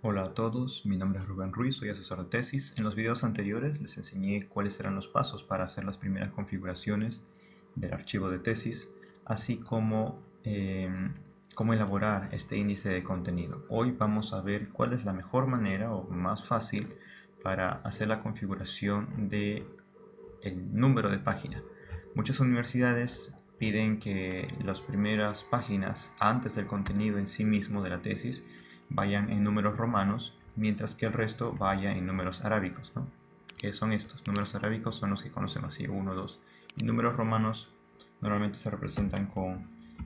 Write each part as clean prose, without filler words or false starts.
Hola a todos, mi nombre es Rubén Ruiz, soy asesor de tesis. En los videos anteriores les enseñé cuáles eran los pasos para hacer las primeras configuraciones del archivo de tesis, así como cómo elaborar este índice de contenido. Hoy vamos a ver cuál es la mejor manera o más fácil para hacer la configuración del número de página. Muchas universidades piden que las primeras páginas antes del contenido en sí mismo de la tesis vayan en números romanos, mientras que el resto vaya en números arábicos, ¿no? ¿Qué son estos? Números arábicos son los que conocemos así, 1, 2. Y números romanos normalmente se representan con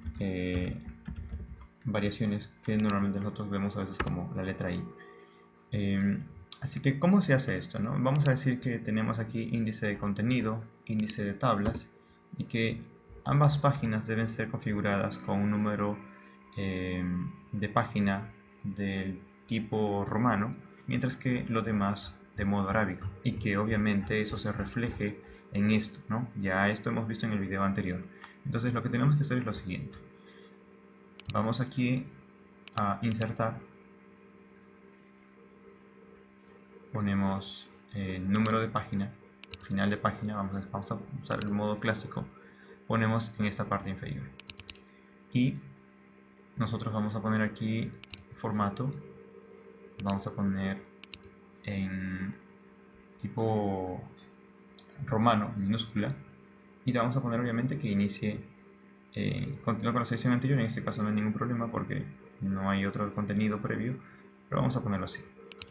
variaciones que normalmente nosotros vemos a veces como la letra I. Así que, ¿cómo se hace esto, no? Vamos a decir que tenemos aquí índice de contenido, índice de tablas, y que ambas páginas deben ser configuradas con un número de página del tipo romano, mientras que lo demás de modo arábico, y que obviamente eso se refleje en esto, ¿no? Ya esto hemos visto en el video anterior. Entonces lo que tenemos que hacer es lo siguiente. Vamos aquí a insertar, ponemos el número de página, final de página, vamos a usar el modo clásico, ponemos en esta parte inferior. Y nosotros vamos a poner aquí formato, vamos a poner en tipo romano, minúscula, y le vamos a poner obviamente que inicie, continúa con la sección anterior. En este caso no hay ningún problema porque no hay otro contenido previo, pero vamos a ponerlo así.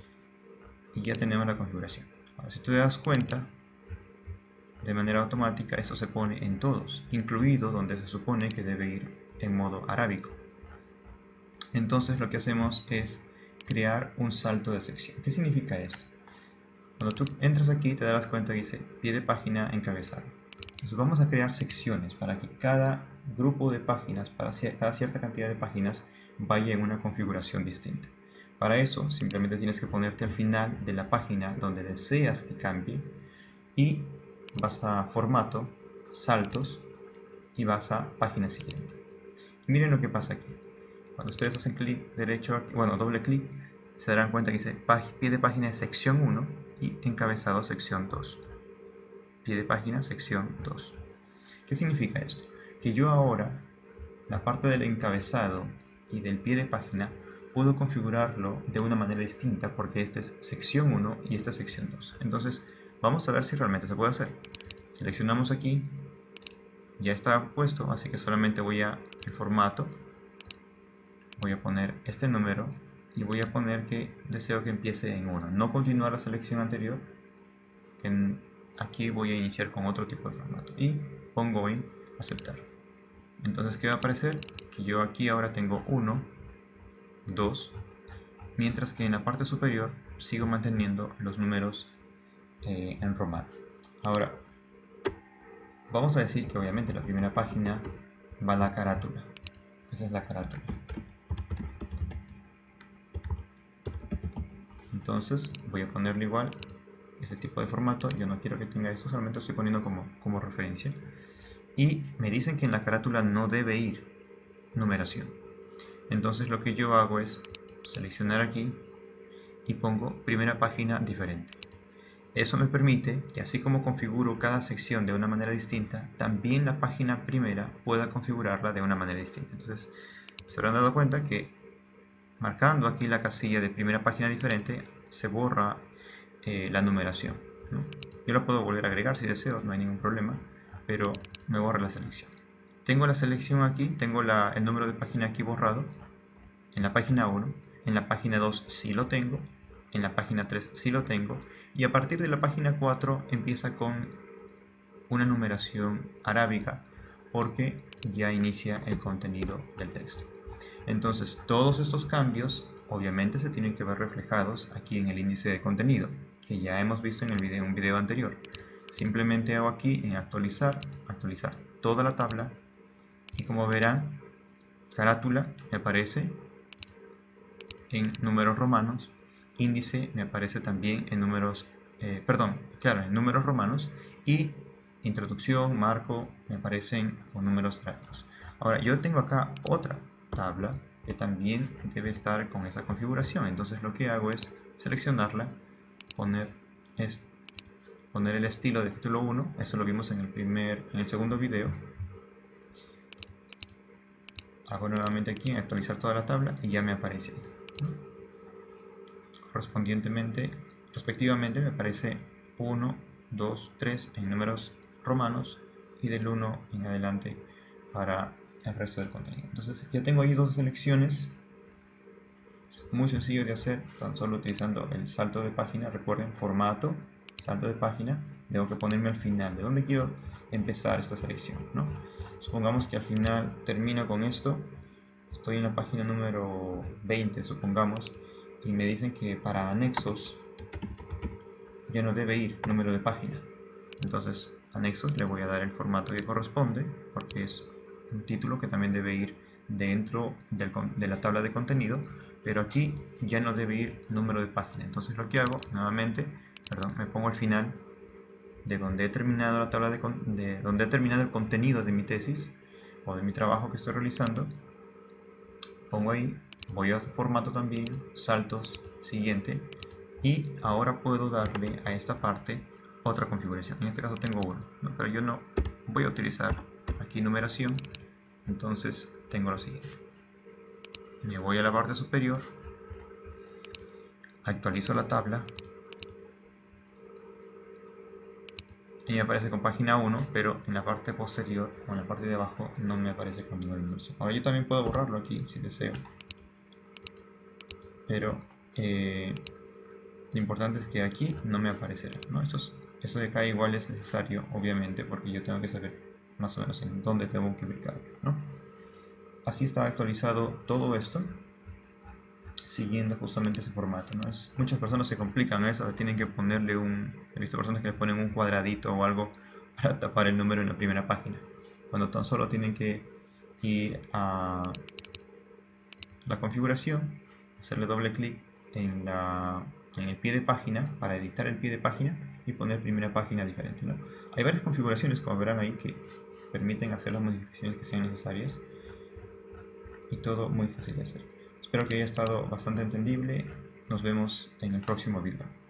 Y ya tenemos la configuración. Ahora, si tú te das cuenta, de manera automática esto se pone en todos, incluido donde se supone que debe ir en modo arábico. Entonces lo que hacemos es crear un salto de sección. ¿Qué significa esto? Cuando tú entras aquí te darás cuenta que dice pie de página encabezado. Entonces vamos a crear secciones para que cada grupo de páginas, para cada cierta cantidad de páginas, vaya en una configuración distinta. Para eso simplemente tienes que ponerte al final de la página donde deseas que cambie y vas a formato, saltos y vas a página siguiente. Miren lo que pasa aquí. Cuando ustedes hacen clic derecho, bueno, doble clic, se darán cuenta que dice pie de página de sección 1 y encabezado sección 2. Pie de página sección 2. ¿Qué significa esto? Que yo ahora, la parte del encabezado y del pie de página, puedo configurarlo de una manera distinta porque esta es sección 1 y esta es sección 2. Entonces, vamos a ver si realmente se puede hacer. Seleccionamos aquí, ya está puesto, así que solamente voy a el formato, voy a poner este número y voy a poner que deseo que empiece en 1, no continuar la selección anterior, que aquí voy a iniciar con otro tipo de formato y pongo en aceptar. Entonces, ¿qué va a aparecer? Que yo aquí ahora tengo 1, 2, mientras que en la parte superior sigo manteniendo los números en romano. Ahora, vamos a decir que obviamente la primera página va a la carátula. Esa es la carátula. Entonces voy a ponerle igual este tipo de formato. Yo no quiero que tenga esto, solamente estoy poniendo como referencia. Y me dicen que en la carátula no debe ir numeración. Entonces lo que yo hago es seleccionar aquí y pongo primera página diferente. Eso me permite que así como configuro cada sección de una manera distinta, también la página primera pueda configurarla de una manera distinta. Entonces se habrán dado cuenta que marcando aquí la casilla de primera página diferente se borra la numeración, ¿no? Yo la puedo volver a agregar si deseo, no hay ningún problema, pero me borra la selección. Tengo la selección aquí, tengo el número de página aquí borrado en la página 1, en la página 2 sí lo tengo, en la página 3 sí lo tengo, y a partir de la página 4 empieza con una numeración arábica porque ya inicia el contenido del texto. Entonces todos estos cambios obviamente se tienen que ver reflejados aquí en el índice de contenido que ya hemos visto en un video anterior. Simplemente hago aquí en actualizar toda la tabla y como verán, carátula me aparece en números romanos, índice me aparece también en números, en números romanos, y introducción, marco me aparecen con números arábicos. Ahora yo tengo acá otra tabla que también debe estar con esa configuración. Entonces lo que hago es seleccionarla, poner el estilo de título 1, eso lo vimos en el segundo video. Hago nuevamente aquí en actualizar toda la tabla y ya me aparece, ¿no? Respectivamente me aparece 1, 2, 3 en números romanos y del 1 en adelante para el resto del contenido. Entonces ya tengo ahí dos selecciones. Es muy sencillo de hacer, tan solo utilizando el salto de página. Recuerden, formato, salto de página. Tengo que ponerme al final de dónde quiero empezar esta selección, ¿no? Supongamos que al final termino con esto. Estoy en la página número 20, supongamos, y me dicen que para anexos ya no debe ir número de página. Entonces, anexos le voy a dar el formato que corresponde, porque es un título que también debe ir dentro de la tabla de contenido, pero aquí ya no debe ir número de página. Entonces lo que hago, nuevamente, me pongo al final de donde he terminado la tabla de donde he terminado el contenido de mi tesis o de mi trabajo que estoy realizando. Pongo ahí, voy a formato también, saltos, siguiente, y ahora puedo darle a esta parte otra configuración. En este caso tengo uno, ¿no? Pero yo no voy a utilizar aquí numeración. Entonces tengo lo siguiente: me voy a la parte superior, actualizo la tabla y me aparece con página 1, pero en la parte posterior o en la parte de abajo no me aparece con número de numeración. Ahora yo también puedo borrarlo aquí si deseo, pero lo importante es que aquí no me aparecerá, ¿no? Eso de acá igual es necesario, obviamente, porque yo tengo que saber más o menos en dónde tengo que ubicarlo, ¿no? Así está actualizado todo esto, siguiendo justamente ese formato, ¿no? Muchas personas se complican eso, tienen que ponerle he visto personas que le ponen un cuadradito o algo para tapar el número en la primera página, cuando tan solo tienen que ir a la configuración, hacerle doble clic en el pie de página para editar el pie de página y poner primera página diferente, ¿no? Hay varias configuraciones, como verán ahí, que permiten hacer las modificaciones que sean necesarias y todo muy fácil de hacer. Espero que haya estado bastante entendible. Nos vemos en el próximo video.